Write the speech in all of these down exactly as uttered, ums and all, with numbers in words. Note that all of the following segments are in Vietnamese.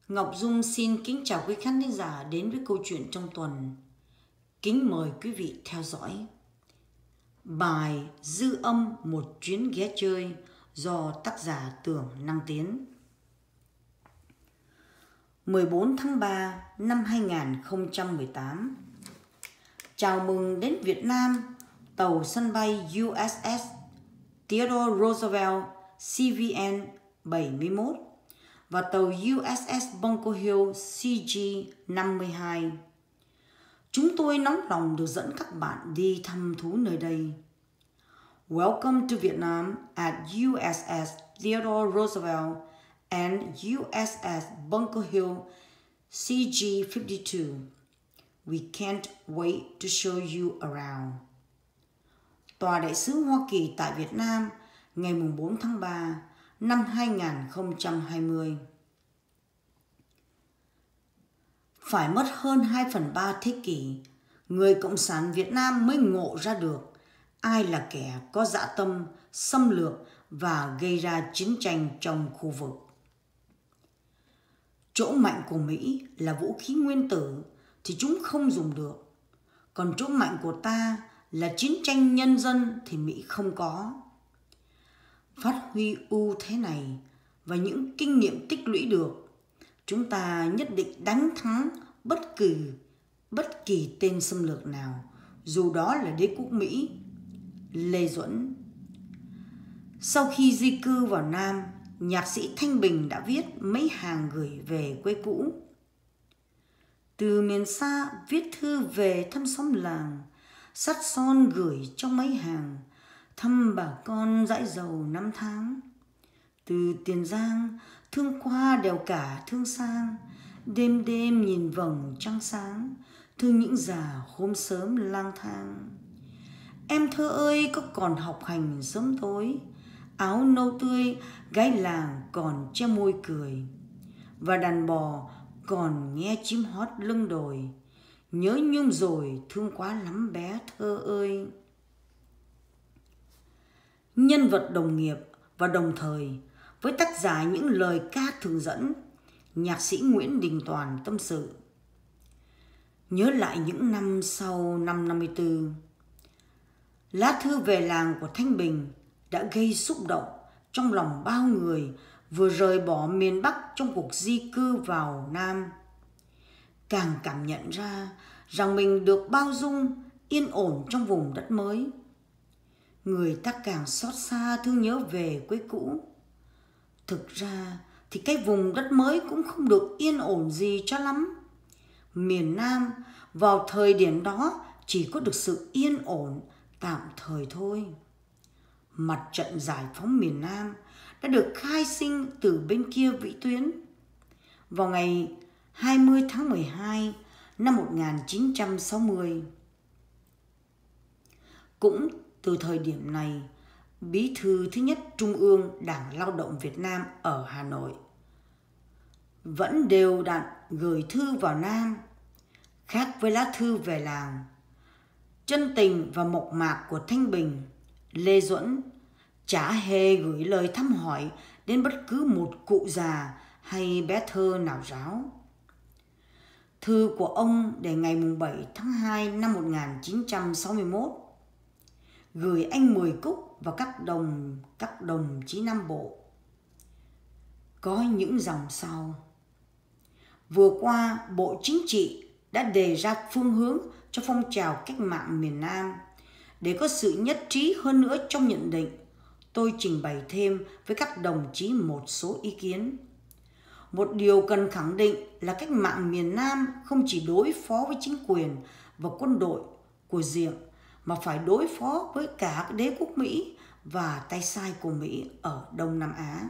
Ngọc Dung xin kính chào quý khán thính giả đến với câu chuyện trong tuần. Kính mời quý vị theo dõi bài Dư âm một chuyến ghé chơi do tác giả Tưởng Năng Tiến. mười bốn tháng ba năm hai nghìn không trăm mười tám. Chào mừng đến Việt Nam tàu sân bay u ét ét Theodore Roosevelt C V N bảy mươi mốt và tàu u ét ét Bunker Hill C G năm mươi hai. Chúng tôi nóng lòng được dẫn các bạn đi thăm thú nơi đây. Welcome to Vietnam at u ét ét Theodore Roosevelt and u ét ét Bunker Hill C G năm mươi hai. We can't wait to show you around. Tòa đại sứ Hoa Kỳ tại Việt Nam ngày bốn tháng ba năm hai nghìn không trăm hai mươi. Phải mất hơn hai phần ba thế kỷ, người Cộng sản Việt Nam mới ngộ ra được ai là kẻ có dã tâm, xâm lược và gây ra chiến tranh trong khu vực. Chỗ mạnh của Mỹ là vũ khí nguyên tử thì chúng không dùng được. Còn chỗ mạnh của ta là chiến tranh nhân dân thì Mỹ không có. Phát huy ưu thế này và những kinh nghiệm tích lũy được, chúng ta nhất định đánh thắng bất kỳ bất kỳ tên xâm lược nào, dù đó là đế quốc Mỹ. Lê Duẩn. Sau khi di cư vào Nam, nhạc sĩ Thanh Bình đã viết mấy hàng gửi về quê cũ. Từ miền xa viết thư về thăm xóm làng, sắt son gửi trong mấy hàng, thăm bà con dãi dầu năm tháng. Từ Tiền Giang thương qua đèo cả thương sang, đêm đêm nhìn vầng trăng sáng, thương những già hôm sớm lang thang. Em thơ ơi có còn học hành sớm tối, áo nâu tươi gái làng còn che môi cười, và đàn bò còn nghe chim hót lưng đồi. Nhớ nhung rồi thương quá lắm bé thơ ơi. Nhân vật đồng nghiệp và đồng thời với tác giả những lời ca thường dẫn, nhạc sĩ Nguyễn Đình Toàn tâm sự. Nhớ lại những năm sau năm năm mươi tư, lá thư về làng của Thanh Bình đã gây xúc động trong lòng bao người vừa rời bỏ miền Bắc trong cuộc di cư vào Nam. Càng cảm nhận ra rằng mình được bao dung, yên ổn trong vùng đất mới, người ta càng xót xa thương nhớ về quê cũ. Thực ra thì cái vùng đất mới cũng không được yên ổn gì cho lắm. Miền Nam vào thời điểm đó chỉ có được sự yên ổn tạm thời thôi. Mặt trận giải phóng miền Nam đã được khai sinh từ bên kia vĩ tuyến. Vào ngày hai mươi tháng mười hai năm một nghìn chín trăm sáu mươi. Cũng từ thời điểm này, Bí thư thứ nhất Trung ương Đảng Lao động Việt Nam ở Hà Nội vẫn đều đặn gửi thư vào Nam. Khác với lá thư về làng, chân tình và mộc mạc của Thanh Bình, Lê Duẩn chả hề gửi lời thăm hỏi đến bất cứ một cụ già hay bé thơ nào ráo. Thư của ông để ngày bảy tháng hai năm một nghìn chín trăm sáu mươi mốt gửi anh Mười Cúc và các đồng các đồng chí Nam Bộ có những dòng sau. Vừa qua, Bộ Chính trị đã đề ra phương hướng cho phong trào cách mạng miền Nam. Để có sự nhất trí hơn nữa trong nhận định, tôi trình bày thêm với các đồng chí một số ý kiến. Một điều cần khẳng định là cách mạng miền Nam không chỉ đối phó với chính quyền và quân đội của Diệm, mà phải đối phó với cả đế quốc Mỹ và tay sai của Mỹ ở Đông Nam Á.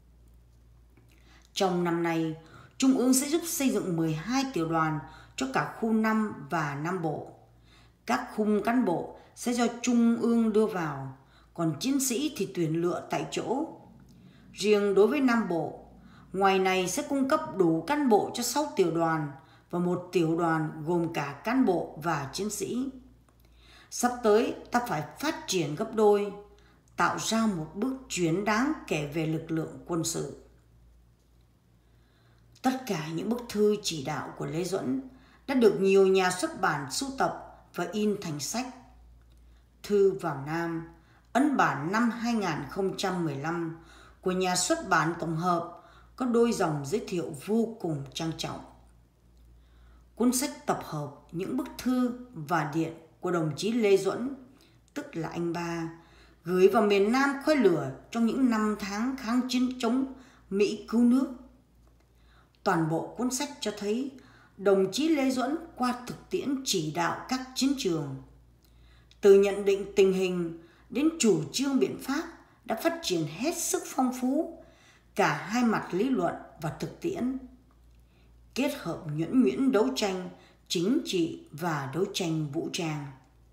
Trong năm nay, Trung ương sẽ giúp xây dựng mười hai tiểu đoàn cho cả khu Nam và Nam Bộ. Các khung cán bộ sẽ do Trung ương đưa vào, còn chiến sĩ thì tuyển lựa tại chỗ. Riêng đối với Nam Bộ, ngoài này sẽ cung cấp đủ cán bộ cho sáu tiểu đoàn và một tiểu đoàn gồm cả cán bộ và chiến sĩ. Sắp tới ta phải phát triển gấp đôi, tạo ra một bước chuyển đáng kể về lực lượng quân sự. Tất cả những bức thư chỉ đạo của Lê Duẩn đã được nhiều nhà xuất bản sưu tập và in thành sách. Thư vào Nam, ấn bản năm hai nghìn không trăm mười lăm của nhà xuất bản tổng hợp có đôi dòng giới thiệu vô cùng trang trọng. Cuốn sách tập hợp những bức thư và điện của đồng chí Lê Duẩn, tức là anh ba, gửi vào miền Nam khói lửa trong những năm tháng kháng chiến chống Mỹ cứu nước. Toàn bộ cuốn sách cho thấy đồng chí Lê Duẩn qua thực tiễn chỉ đạo các chiến trường, từ nhận định tình hình đến chủ trương biện pháp đã phát triển hết sức phong phú cả hai mặt lý luận và thực tiễn, kết hợp nhuần nhuyễn đấu tranh chính trị và đấu tranh vũ trang.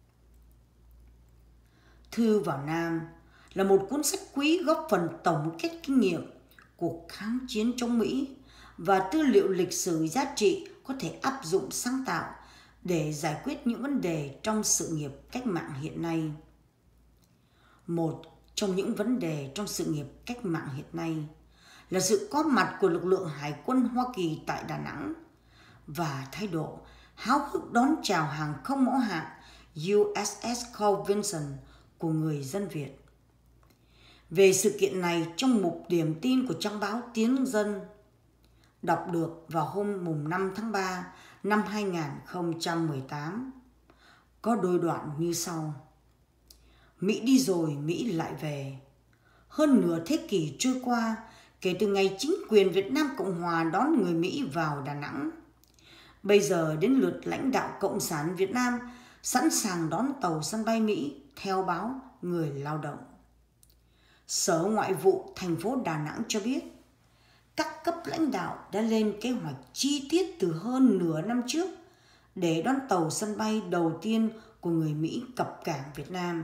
Thư vào Nam là một cuốn sách quý góp phần tổng kết kinh nghiệm cuộc kháng chiến chống Mỹ và tư liệu lịch sử giá trị có thể áp dụng sáng tạo để giải quyết những vấn đề trong sự nghiệp cách mạng hiện nay. Một trong những vấn đề trong sự nghiệp cách mạng hiện nay là sự có mặt của lực lượng Hải quân Hoa Kỳ tại Đà Nẵng và thái độ háo hức đón chào hàng không mẫu hạm U S S Carl Vinson của người dân Việt. Về sự kiện này, trong mục điểm tin của trang báo Tiếng Dân, đọc được vào hôm mùng năm tháng ba năm hai nghìn không trăm mười tám, có đôi đoạn như sau. Mỹ đi rồi, Mỹ lại về. Hơn nửa thế kỷ trôi qua kể từ ngày chính quyền Việt Nam Cộng Hòa đón người Mỹ vào Đà Nẵng. Bây giờ đến lượt lãnh đạo Cộng sản Việt Nam sẵn sàng đón tàu sân bay Mỹ, theo báo Người Lao động. Sở Ngoại vụ thành phố Đà Nẵng cho biết, các cấp lãnh đạo đã lên kế hoạch chi tiết từ hơn nửa năm trước để đón tàu sân bay đầu tiên của người Mỹ cập cảng Việt Nam.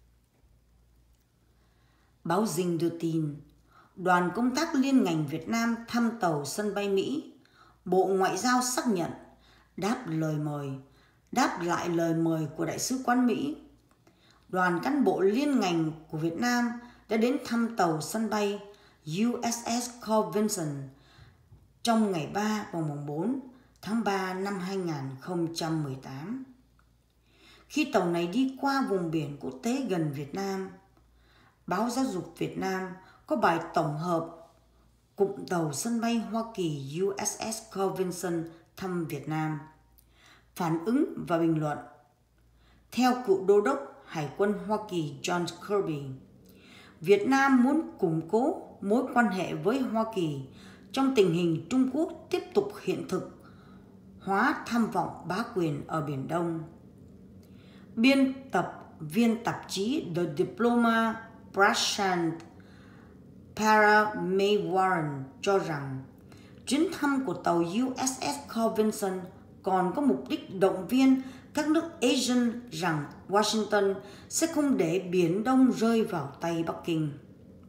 Báo Dinh đưa tin, đoàn công tác liên ngành Việt Nam thăm tàu sân bay Mỹ, Bộ Ngoại giao xác nhận đáp lời mời, đáp lại lời mời của Đại sứ quán Mỹ. Đoàn cán bộ liên ngành của Việt Nam đã đến thăm tàu sân bay U S S Carl Vinson trong ngày ba và mùng bốn tháng ba năm hai nghìn không trăm mười tám. Khi tàu này đi qua vùng biển quốc tế gần Việt Nam, báo Giáo dục Việt Nam có bài tổng hợp cụm tàu sân bay Hoa Kỳ U S S Carl Vinson thăm Việt Nam. Phản ứng và bình luận. Theo cựu đô đốc Hải quân Hoa Kỳ John Kirby, Việt Nam muốn củng cố mối quan hệ với Hoa Kỳ trong tình hình Trung Quốc tiếp tục hiện thực hóa tham vọng bá quyền ở Biển Đông. Biên tập viên tạp chí The Diplomat Prashant Para May Warren cho rằng chuyến thăm của tàu U S S Carl Vinson còn có mục đích động viên các nước Asian rằng Washington sẽ không để Biển Đông rơi vào tay Bắc Kinh.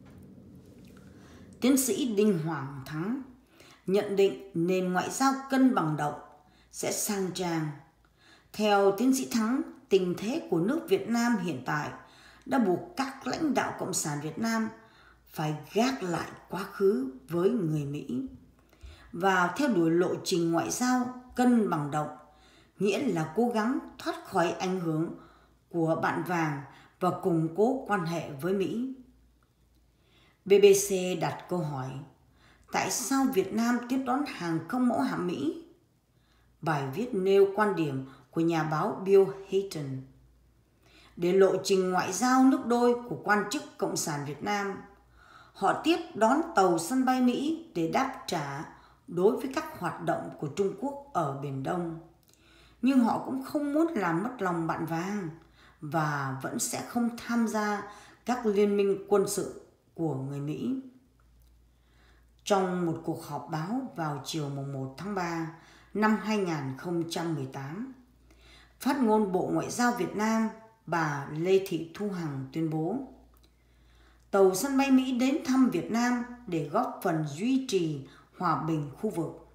Tiến sĩ Đinh Hoàng Thắng nhận định nền ngoại giao cân bằng động sẽ sang trang. Theo tiến sĩ Thắng, tình thế của nước Việt Nam hiện tại đã buộc các lãnh đạo Cộng sản Việt Nam phải gác lại quá khứ với người Mỹ và theo đuổi lộ trình ngoại giao cân bằng động, nghĩa là cố gắng thoát khỏi ảnh hưởng của bạn vàng và củng cố quan hệ với Mỹ. bê bê xê đặt câu hỏi, tại sao Việt Nam tiếp đón hàng không mẫu hạm Mỹ? Bài viết nêu quan điểm của nhà báo Bill Hayton. Để lộ trình ngoại giao nước đôi của quan chức Cộng sản Việt Nam, họ tiếp đón tàu sân bay Mỹ để đáp trả đối với các hoạt động của Trung Quốc ở Biển Đông. Nhưng họ cũng không muốn làm mất lòng bạn vàng và vẫn sẽ không tham gia các liên minh quân sự của người Mỹ. Trong một cuộc họp báo vào chiều mùng một tháng ba năm hai nghìn không trăm mười tám, phát ngôn Bộ Ngoại giao Việt Nam bà Lê Thị Thu Hằng tuyên bố tàu sân bay Mỹ đến thăm Việt Nam để góp phần duy trì hòa bình khu vực.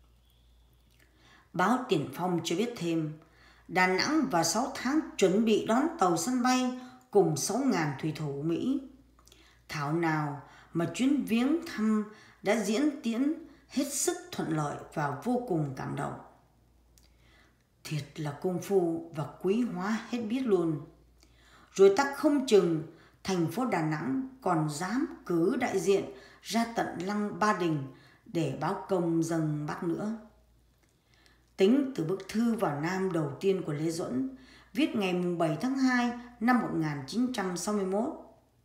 Báo Tiền Phong cho biết thêm, Đà Nẵng và sáu tháng chuẩn bị đón tàu sân bay cùng sáu nghìn thủy thủ Mỹ. Thảo nào mà chuyến viếng thăm đã diễn tiến hết sức thuận lợi và vô cùng cảm động. Thiệt là công phu và quý hóa hết biết luôn. Rồi ta không chừng thành phố Đà Nẵng còn dám cử đại diện ra tận lăng Ba Đình để báo công dâng Bác nữa. Tính từ bức thư vào Nam đầu tiên của Lê Duẩn, viết ngày bảy tháng hai năm một nghìn chín trăm sáu mươi mốt,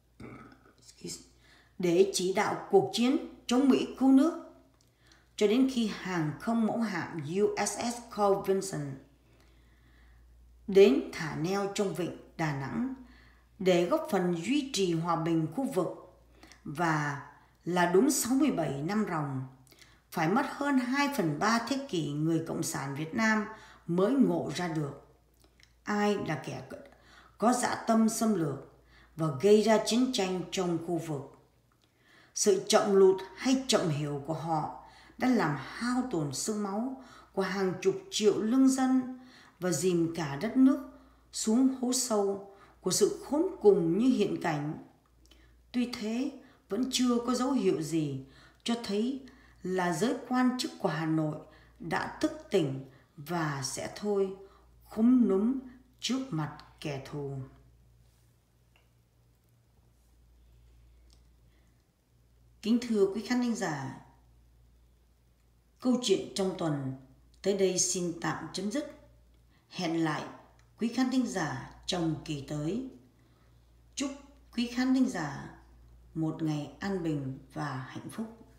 để chỉ đạo cuộc chiến chống Mỹ cứu nước, cho đến khi hàng không mẫu hạm u ét ét Carl Vinson đến thả neo trong vịnh Đà Nẵng để góp phần duy trì hòa bình khu vực, và là đúng sáu mươi bảy năm ròng, phải mất hơn hai phần ba thế kỷ người Cộng sản Việt Nam mới ngộ ra được ai là kẻ có dã tâm xâm lược và gây ra chiến tranh trong khu vực. Sự chậm lụt hay chậm hiểu của họ đã làm hao tổn xương máu của hàng chục triệu lương dân và dìm cả đất nước xuống hố sâu của sự khốn cùng như hiện cảnh. Tuy thế, vẫn chưa có dấu hiệu gì cho thấy là giới quan chức của Hà Nội đã thức tỉnh và sẽ thôi khúm núm trước mặt kẻ thù. Kính thưa quý khán thính giả, câu chuyện trong tuần tới đây xin tạm chấm dứt. Hẹn lại quý khán thính giả trong kỳ tới. Chúc quý khán thính giả một ngày an bình và hạnh phúc.